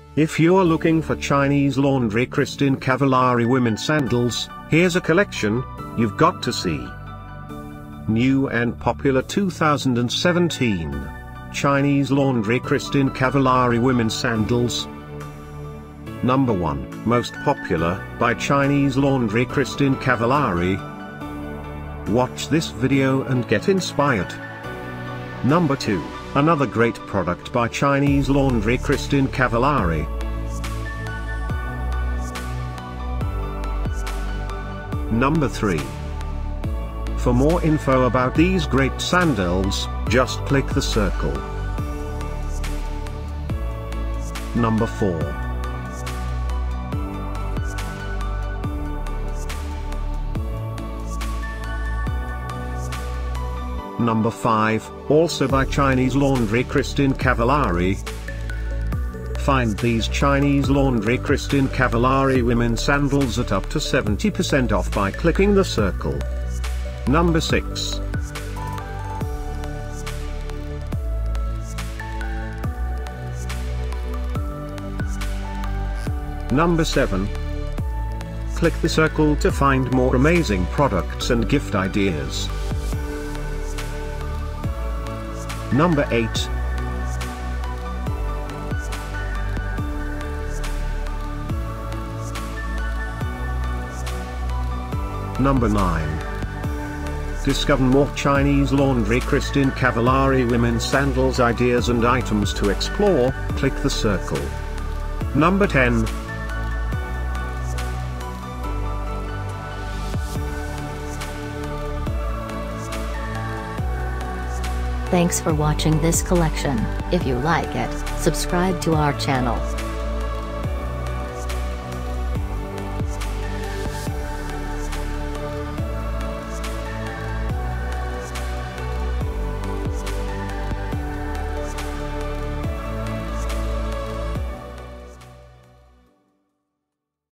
If you're looking for Chinese laundry Christian Cavallari women's sandals, here's a collection you've got to see. New and popular 2017 Chinese laundry Christian Cavallari women's sandals. Number 1, most popular, by Chinese laundry Christian Cavallari. Watch this video and get inspired. Number 2, another great product by Chinese laundry Christian Cavallari. Number 3. For more info about these great sandals, just click the circle. Number 4. Number 5, also by Chinese laundry Christian Cavallari. Find these Chinese laundry Christian Cavallari women's sandals at up to 70% off by clicking the circle. Number 6. Number 7. Click the circle to find more amazing products and gift ideas. Number 8. Number 9. Discover more Chinese laundry Christian Cavallari women's sandals ideas and items to explore, click the circle. Number 10. Thanks for watching this collection. If you like it, subscribe to our channel.